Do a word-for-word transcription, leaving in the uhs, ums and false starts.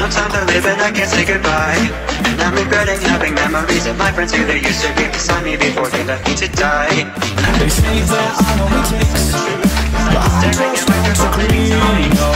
time to live and I can't say goodbye. And I'm regretting having memories of my friends who they used to be beside me before they left me to die. They say that I know what it takes, but I just want to clean up.